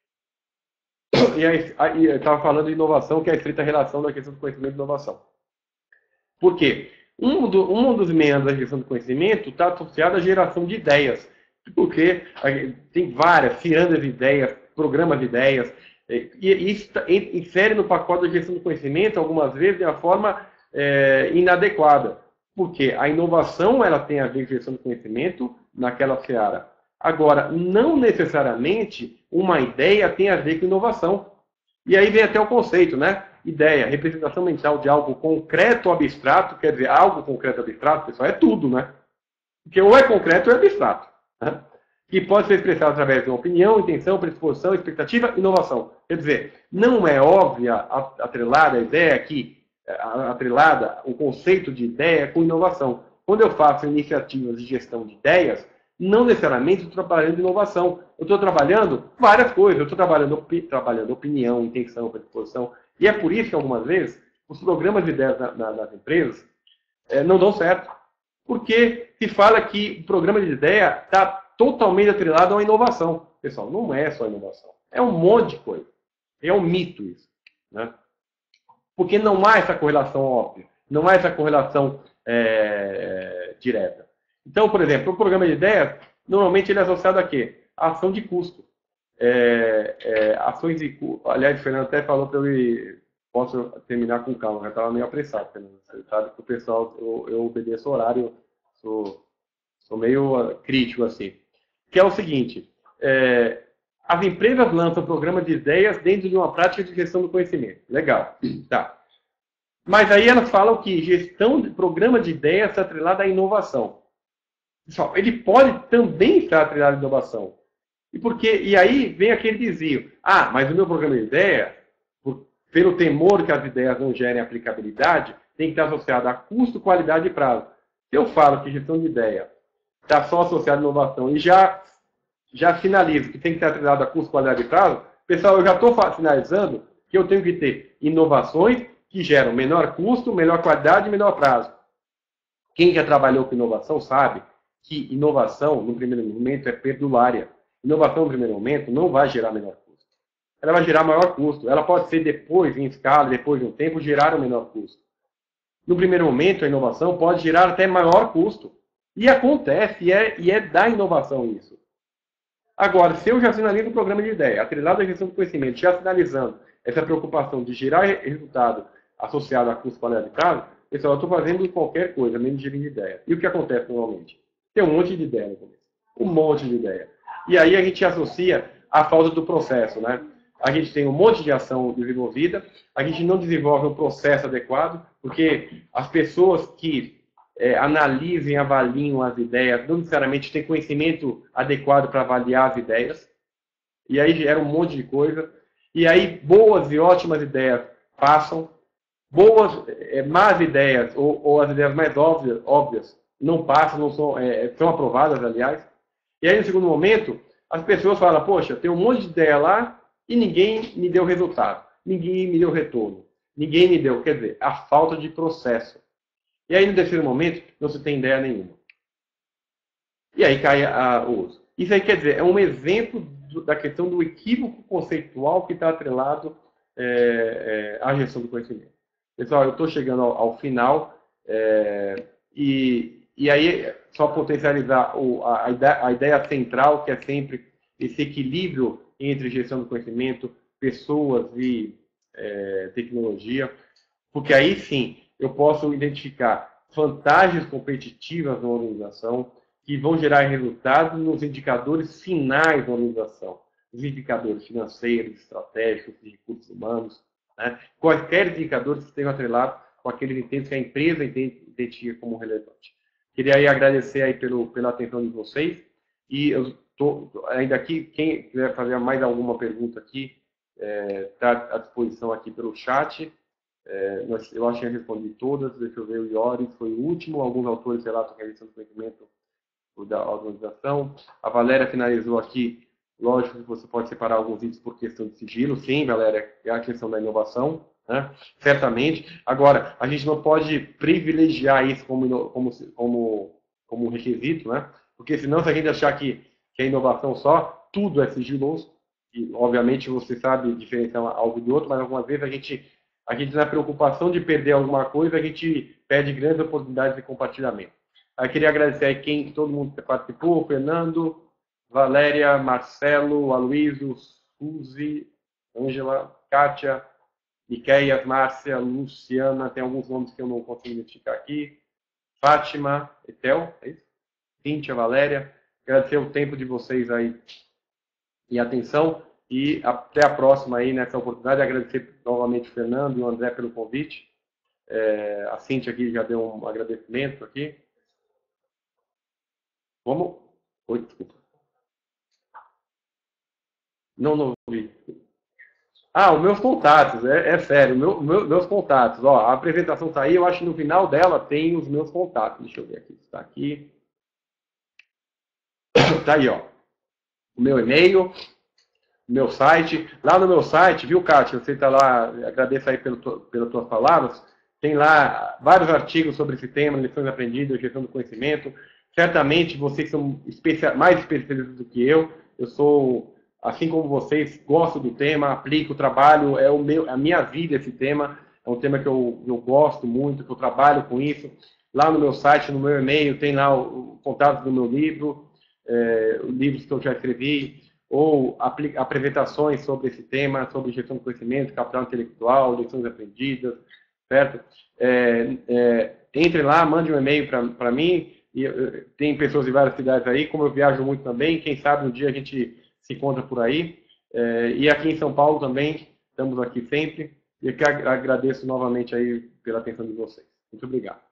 E aí eu estava falando de inovação, que é a estreita relação da questão do conhecimento e inovação. Por quê? Um dos meandros da gestão do conhecimento está associado à geração de ideias. Porque tem várias, cirandas de ideias, programas de ideias, e isso insere no pacote da gestão do conhecimento, algumas vezes, de uma forma inadequada. Porque a inovação ela tem a ver com a gestão do conhecimento naquela seara. Agora, não necessariamente uma ideia tem a ver com inovação. E aí vem até o conceito, né? Ideia, representação mental de algo concreto ou abstrato, quer dizer, algo concreto ou abstrato, pessoal, é tudo, né? Porque ou é concreto ou é abstrato. Né? Que pode ser expressado através de uma opinião, intenção, predisposição, expectativa, inovação. Quer dizer, não é óbvia atrelada a ideia aqui, atrelada o conceito de ideia com inovação. Quando eu faço iniciativas de gestão de ideias, não necessariamente estou trabalhando inovação. Eu estou trabalhando várias coisas. Eu estou trabalhando opinião, intenção, predisposição. E é por isso que, algumas vezes, os programas de ideias nas empresas não dão certo. Porque se fala que o programa de ideia está totalmente atrelado a uma inovação. Pessoal, não é só inovação. É um monte de coisa. É um mito isso. Né? Porque não há essa correlação óbvia. Não há essa correlação direta. Então, por exemplo, o programa de ideias, normalmente ele é associado a quê? A ação de custo. Ações de custo. Aliás, o Fernando até falou para eu posso terminar com calma, já estava meio apressado. Você sabe que o pessoal, eu obedeço o horário, sou meio crítico assim. Que é o seguinte, as empresas lançam programa de ideias dentro de uma prática de gestão do conhecimento. Legal, tá. Mas aí elas falam que gestão de programa de ideias está atrelada à inovação. Pessoal, ele pode também estar atrelado à inovação. E aí vem aquele desvio. Ah, mas o meu programa de ideia, pelo temor que as ideias não gerem aplicabilidade, tem que estar associado a custo, qualidade e prazo. Se eu falo que gestão de ideia está só associada à inovação e já finalizo que tem que estar atrelado a custo, qualidade e prazo, pessoal, eu já estou finalizando que eu tenho que ter inovações que geram menor custo, melhor qualidade e menor prazo. Quem já trabalhou com inovação sabe que inovação, no primeiro momento, é perdulária. Inovação, no primeiro momento, não vai gerar menor custo. Ela vai gerar maior custo. Ela pode ser depois, em escala, depois de um tempo, gerar um menor custo. No primeiro momento, a inovação pode gerar até maior custo. E acontece, e é da inovação isso. Agora, se eu já sinalizo o programa de ideia, atrelado à gestão do conhecimento, já sinalizando essa preocupação de gerar resultado associado a custo, qualidade e prazo, pessoal, eu estou fazendo qualquer coisa, menos de ideia. E o que acontece normalmente? Tem um monte de ideia no começo. Um monte de ideia. E aí a gente associa a falta do processo, né? A gente tem um monte de ação desenvolvida, a gente não desenvolve um processo adequado, porque as pessoas que analisem, avaliem as ideias, não necessariamente têm conhecimento adequado para avaliar as ideias, e aí gera um monte de coisa, e aí boas e ótimas ideias passam, más ideias, ou as ideias mais óbvias não passam, não são aprovadas, aliás. E aí, no segundo momento, as pessoas falam, poxa, tem um monte de ideia lá e ninguém me deu resultado, ninguém me deu retorno, ninguém me deu, quer dizer, a falta de processo. E aí, no terceiro momento, não se tem ideia nenhuma. E aí cai o uso. Isso aí, quer dizer, é um exemplo da questão do equívoco conceitual que está atrelado à gestão do conhecimento. Pessoal, eu estou chegando ao final e aí só potencializar a ideia central, que é sempre esse equilíbrio entre gestão do conhecimento, pessoas e tecnologia, porque aí sim eu posso identificar vantagens competitivas na organização que vão gerar resultados nos indicadores finais da organização, os indicadores financeiros, estratégicos, de recursos humanos, né? Quaisquer indicadores que estejam atrelados com aqueles itens que a empresa identifica como relevante. Queria aí agradecer aí pela atenção de vocês e eu estou ainda aqui, quem quiser fazer mais alguma pergunta aqui, está à disposição aqui pelo chat. Eu acho que eu respondi todas, deixa eu ver, o Ioris foi o último, alguns autores relatam que a gestão do conhecimento da organização. A Valéria finalizou aqui, lógico que você pode separar alguns itens por questão de sigilo, sim, Valéria, é a questão da inovação, né? Certamente. Agora, a gente não pode privilegiar isso como requisito, né? Porque senão, se a gente achar que é inovação só, tudo é sigiloso, e obviamente você sabe diferenciar algo do outro, mas algumas vezes a gente na preocupação de perder alguma coisa, a gente perde grandes oportunidades de compartilhamento. Eu queria agradecer aí todo mundo que participou, Fernando, Valéria, Marcelo, Aloysio, Suzy, Ângela, Kátia, Miqueias, Márcia, Luciana, tem alguns nomes que eu não consigo identificar aqui, Fátima, Etel, é isso? Cíntia, Valéria, agradecer o tempo de vocês aí e atenção, e até a próxima aí nessa oportunidade, agradecer novamente o Fernando e o André pelo convite, a Cíntia aqui já deu um agradecimento aqui. Vamos? Oi, desculpa. Não ouvi. Ah, os meus contatos, sério, meus contatos. Ó, a apresentação tá aí, eu acho que no final dela tem os meus contatos. Deixa eu ver aqui, está aqui. Tá aí, ó. O meu e-mail, o meu site. Lá no meu site, viu, Kátia? Você está lá, agradeço aí pelas tuas palavras. Tem lá vários artigos sobre esse tema, lições aprendidas, gestão do conhecimento. Certamente vocês são mais especialistas do que eu. Eu sou, assim como vocês, gosto do tema, aplico, trabalho, a minha vida esse tema. É um tema que eu gosto muito, que eu trabalho com isso. Lá no meu site, no meu e-mail, tem lá o contato do meu livro, livros que eu já escrevi, ou apresentações sobre esse tema, sobre gestão do conhecimento, capital intelectual, lições aprendidas, certo? Entre lá, mande um e-mail para mim. E tem pessoas de várias cidades aí, como eu viajo muito também, quem sabe um dia a gente se encontra por aí. E aqui em São Paulo também, estamos aqui sempre. E eu agradeço novamente aí pela atenção de vocês. Muito obrigado.